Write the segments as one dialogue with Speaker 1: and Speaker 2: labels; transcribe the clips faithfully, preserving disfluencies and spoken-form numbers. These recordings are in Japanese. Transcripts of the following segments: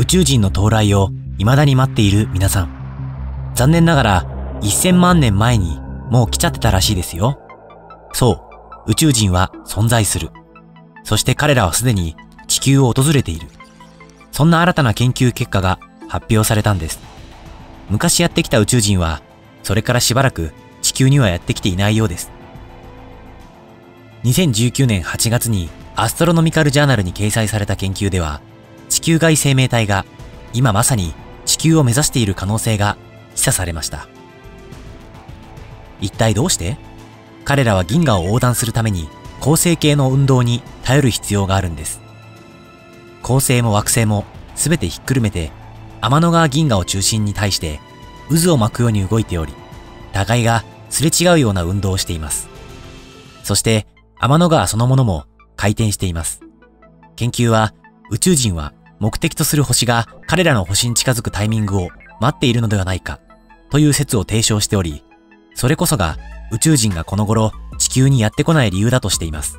Speaker 1: 宙人の到来を未だに待っている皆さん。残念ながらせんまんねんまえにもう来ちゃってたらしいですよ。そう、宇宙人は存在する。そして彼らはすでに地球を訪れている。そんな新たな研究結果が発表されたんです。昔やってきた宇宙人は、それからしばらく地球にはやってきていないようです。にせんじゅうきゅうねんはちがつにアストロノミカルジャーナルに掲載された研究では、地球外生命体が今まさに地球を目指している可能性が示唆されました。一体どうして？彼らは銀河を横断するために恒星系の運動に頼る必要があるんです。恒星も惑星もすべてひっくるめて天の川銀河を中心に対して渦を巻くように動いており、互いがすれ違うような運動をしています。そして天の川そのものも回転しています。研究は宇宙人は目的とする星が彼らの星に近づくタイミングを待っているのではないかという説を提唱しており、それこそが宇宙人がこの頃地球にやってこない理由だとしています。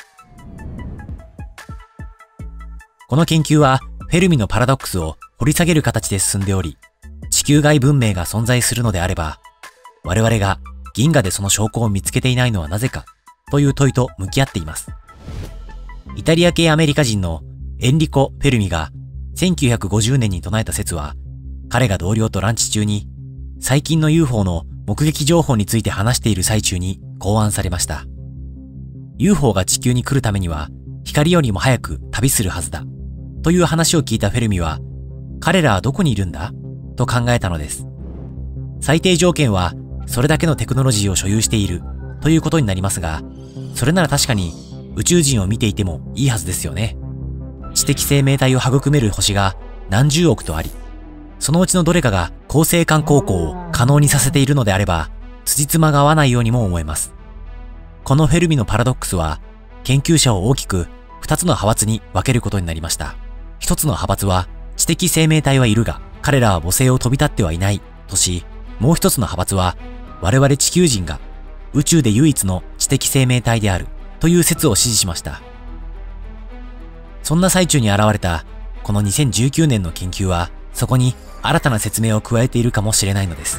Speaker 1: この研究はフェルミのパラドックスを掘り下げる形で進んでおり、地球外文明が存在するのであれば、我々が銀河でその証拠を見つけていないのはなぜかという問いと向き合っています。イタリア系アメリカ人のエンリコ・フェルミがせんきゅうひゃくごじゅうねんに唱えた説は、彼が同僚とランチ中に最近の ユーフォー の目撃情報について話している最中に考案されました。ユーフォー が地球に来るためには光よりも早く旅するはずだという話を聞いたフェルミは、彼らはどこにいるんだと考えたのです。最低条件はそれだけのテクノロジーを所有しているということになりますが、それなら確かに宇宙人を見ていてもいいはずですよね。知的生命体を育める星が何十億とあり、そのうちのどれかが恒星間航行を可能にさせているのであれば、辻褄が合わないようにも思えます。このフェルミのパラドックスは、研究者を大きく二つの派閥に分けることになりました。一つの派閥は、知的生命体はいるが、彼らは母星を飛び立ってはいないとし、もう一つの派閥は、我々地球人が宇宙で唯一の知的生命体であるという説を支持しました。そんな最中に現れたこのにせんじゅうきゅうねんの研究は、そこに新たな説明を加えているかもしれないのです。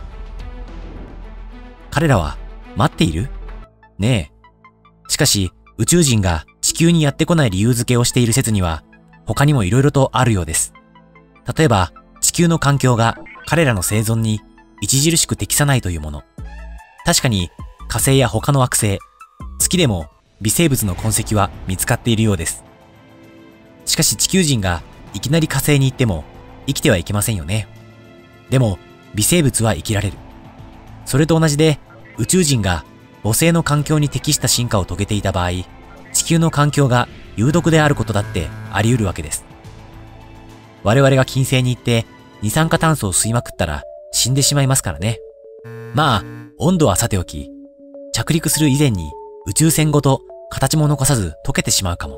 Speaker 1: 彼らは待っている？ねえ。しかし宇宙人が地球にやってこない理由付けをしている説には他にも色々とあるようです。例えば地球の環境が彼らの生存に著しく適さないというもの。確かに火星や他の惑星、月でも微生物の痕跡は見つかっているようです。しかし地球人がいきなり火星に行っても生きてはいけませんよね。でも微生物は生きられる。それと同じで宇宙人が母星の環境に適した進化を遂げていた場合、地球の環境が有毒であることだってあり得るわけです。我々が金星に行って二酸化炭素を吸いまくったら死んでしまいますからね。まあ温度はさておき、着陸する以前に宇宙船ごと形も残さず溶けてしまうかも。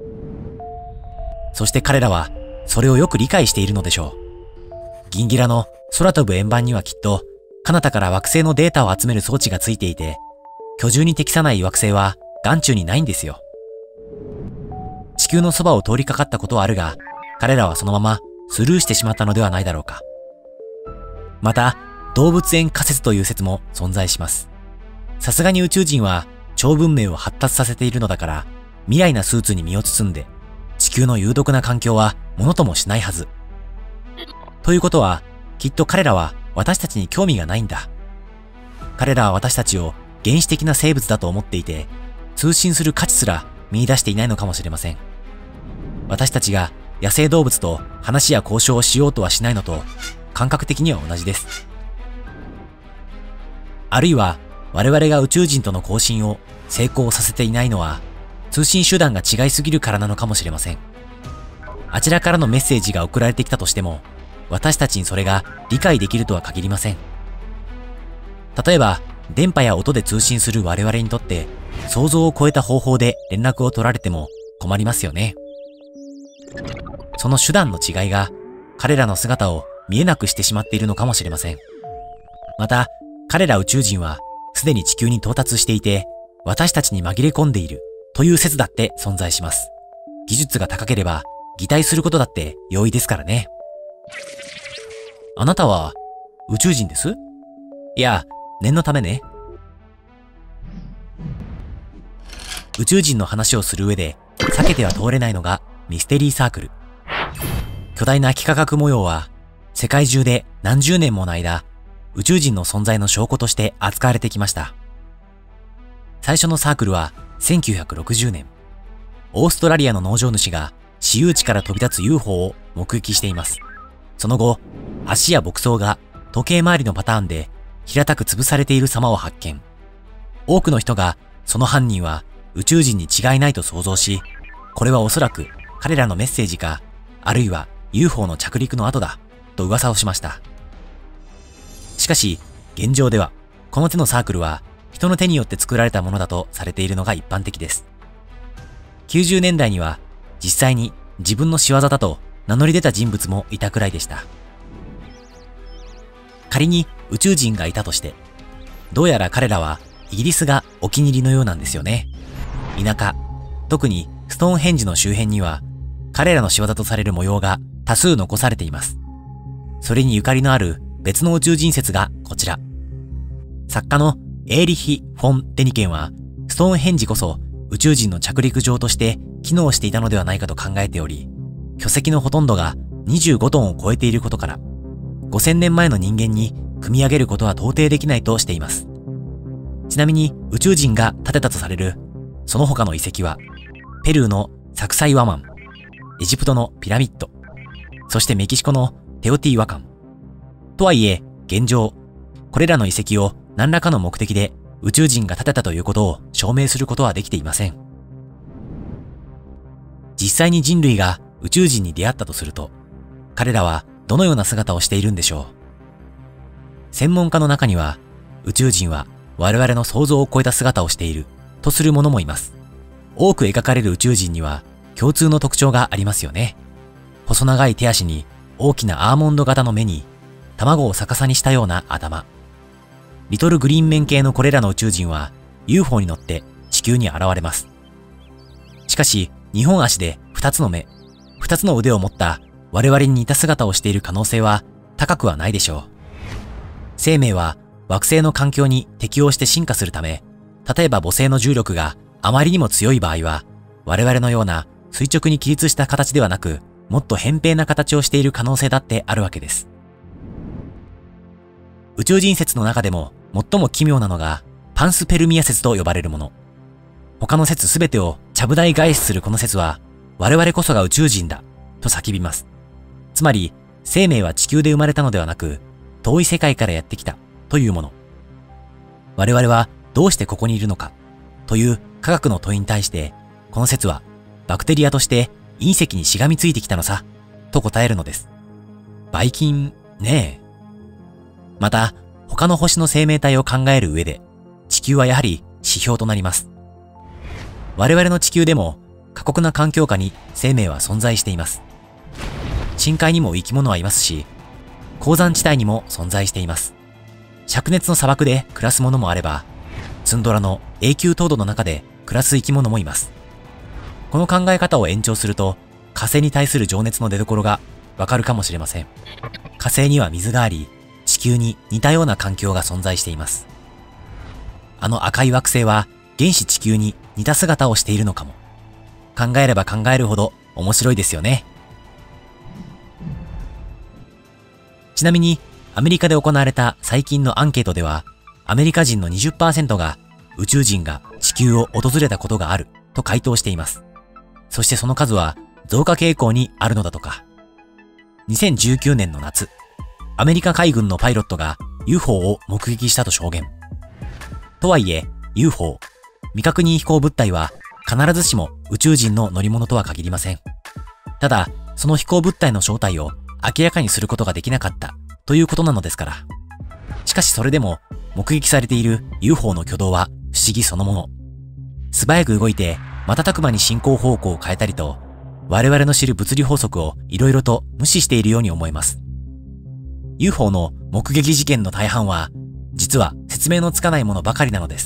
Speaker 1: そして彼らはそれをよく理解しているのでしょう。ギンギラの空飛ぶ円盤にはきっと彼方から惑星のデータを集める装置がついていて、居住に適さない惑星は眼中にないんですよ。地球のそばを通りかかったことはあるが、彼らはそのままスルーしてしまったのではないだろうか。また動物園仮説という説も存在します。さすがに宇宙人は超文明を発達させているのだから、未来なスーツに身を包んで地球の有毒な環境はものともしないはず。ということは、きっと彼らは私たちに興味がないんだ。彼らは私たちを原始的な生物だと思っていて、通信する価値すら見出していないのかもしれません。私たちが野生動物と話や交渉をしようとはしないのと、感覚的には同じです。あるいは、我々が宇宙人との交信を成功させていないのは、通信手段が違いすぎるからなのかもしれません。あちらからのメッセージが送られてきたとしても、私たちにそれが理解できるとは限りません。例えば、電波や音で通信する我々にとって、想像を超えた方法で連絡を取られても困りますよね。その手段の違いが、彼らの姿を見えなくしてしまっているのかもしれません。また、彼ら宇宙人は、すでに地球に到達していて、私たちに紛れ込んでいるという説だって存在します。技術が高ければ、 擬態することだって容易ですからね。あなたは宇宙人です？いや、念のためね。宇宙人の話をする上で避けては通れないのがミステリーサークル。巨大な幾何学模様は世界中で何十年もの間宇宙人の存在の証拠として扱われてきました。最初のサークルはせんきゅうひゃくろくじゅうねん、オーストラリアの農場主が私有地から飛び立つ ユーフォー を目撃しています。その後、足や牧草が時計回りのパターンで平たく潰されている様を発見。多くの人がその犯人は宇宙人に違いないと想像し、これはおそらく彼らのメッセージか、あるいは ユーフォー の着陸の後だと噂をしました。しかし、現状ではこの手のサークルは人の手によって作られたものだとされているのが一般的です。きゅうじゅうねんだいには実際に自分の仕業だと名乗り出た人物もいたくらいでした。仮に宇宙人がいたとして、どうやら彼らはイギリスがお気に入りのようなんですよね。田舎、特にストーンヘンジの周辺には彼らの仕業とされる模様が多数残されています。それにゆかりのある別の宇宙人説がこちら。作家のエーリヒ・フォン・デニケンはストーンヘンジこそ宇宙人の着陸場として機能していたのではないかと考えており、巨石のほとんどがにじゅうごトンを超えていることから、ごせんねんまえの人間に組み上げることは到底できないとしています。ちなみに宇宙人が建てたとされるその他の遺跡は、ペルーのサクサイワマン、エジプトのピラミッド、そしてメキシコのテオティワカン。とはいえ、現状、これらの遺跡を何らかの目的で宇宙人が建てたということを証明することはできていません。実際に人類が宇宙人に出会ったとすると、彼らはどのような姿をしているんでしょう。専門家の中には、宇宙人は我々の想像を超えた姿をしているとする者もいます。多く描かれる宇宙人には共通の特徴がありますよね。細長い手足に大きなアーモンド型の目に卵を逆さにしたような頭。リトルグリーンメン系のこれらの宇宙人は ユーフォー に乗って地球に現れます。しかし、にほん足でふたつの目、ふたつの腕を持った我々に似た姿をしている可能性は高くはないでしょう。生命は惑星の環境に適応して進化するため、例えば母星の重力があまりにも強い場合は、我々のような垂直に起立した形ではなく、もっと扁平な形をしている可能性だってあるわけです。宇宙人説の中でも最も奇妙なのがパンスペルミア説と呼ばれるもの。他の説すべてをちゃぶ台返しするこの説は、我々こそが宇宙人だと叫びます。つまり、生命は地球で生まれたのではなく、遠い世界からやってきたというもの。我々はどうしてここにいるのかという科学の問いに対して、この説はバクテリアとして隕石にしがみついてきたのさと答えるのです。ばい菌ねえ。また、他の星の生命体を考える上で、地球はやはり指標となります。我々の地球でも過酷な環境下に生命は存在しています。深海にも生き物はいますし、鉱山地帯にも存在しています。灼熱の砂漠で暮らすものもあれば、ツンドラの永久凍土の中で暮らす生き物もいます。この考え方を延長すると、火星に対する情熱の出所がわかるかもしれません。火星には水があり、地球に似たような環境が存在しています。あの赤い惑星は原始地球に似た姿をしているのかも。考えれば考えるほど面白いですよね。ちなみに、アメリカで行われた最近のアンケートでは、アメリカ人の にじゅっパーセント が宇宙人が地球を訪れたことがあると回答しています。そしてその数は増加傾向にあるのだとか。にせんじゅうきゅうねんの夏、アメリカ海軍のパイロットが ユーフォー を目撃したと証言。とはいえ、ユーフォー、未確認飛行物体は必ずしも宇宙人の乗り物とは限りません。ただ、その飛行物体の正体を明らかにすることができなかったということなのですから。しかしそれでも目撃されている ユーフォー の挙動は不思議そのもの。素早く動いて瞬く間に進行方向を変えたりと、我々の知る物理法則をいろいろと無視しているように思えます。ユーフォー の目撃事件の大半は、実は説明のつかないものばかりなのです。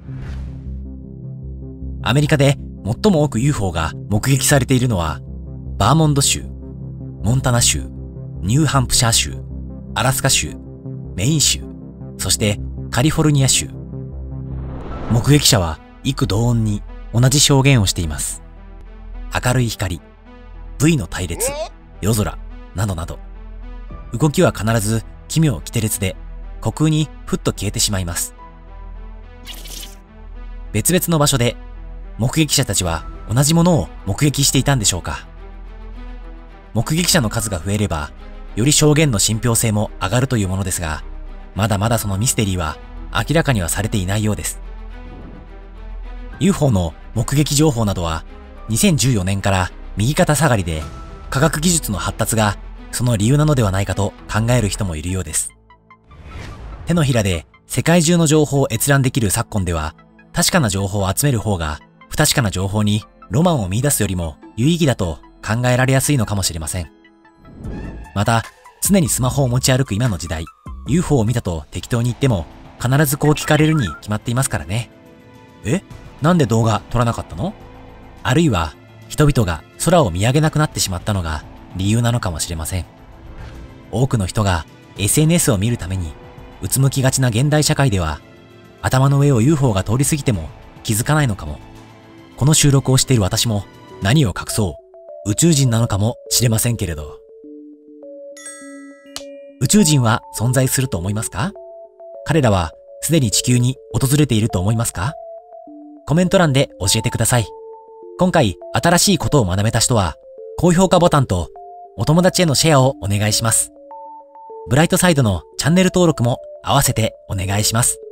Speaker 1: アメリカで最も多く ユーフォー が目撃されているのは、 バーモント州、モンタナ州、ニューハンプシャー州、アラスカ州、メイン州、そしてカリフォルニア州。目撃者は幾同音に同じ証言をしています。明るい光、ブイの隊列、夜空、などなど。動きは必ず奇妙奇天烈で、虚空にふっと消えてしまいます。別々の場所で、目撃者たちは同じものを目撃していたんでしょうか。目撃者の数が増えれば、より証言の信憑性も上がるというものですが、まだまだそのミステリーは明らかにはされていないようです。ユーフォー の目撃情報などは、にせんじゅうよねんから右肩下がりで、科学技術の発達がその理由なのではないかと考える人もいるようです。手のひらで世界中の情報を閲覧できる昨今では、確かな情報を集める方が、不確かな情報にロマンを見出すよりも有意義だと考えられやすいのかもしれません。また、常にスマホを持ち歩く今の時代、ユーフォー を見たと適当に言っても、必ずこう聞かれるに決まっていますからね。え？なんで動画撮らなかったの？あるいは、人々が空を見上げなくなってしまったのが理由なのかもしれません。多くの人が エスエヌエス を見るために、うつむきがちな現代社会では、頭の上を ユーフォー が通り過ぎても気づかないのかも。この収録をしている私も何を隠そう宇宙人なのかもしれませんけれど。宇宙人は存在すると思いますか？彼らはすでに地球に訪れていると思いますか？コメント欄で教えてください。今回新しいことを学べた人は高評価ボタンとお友達へのシェアをお願いします。ブライトサイドのチャンネル登録も合わせてお願いします。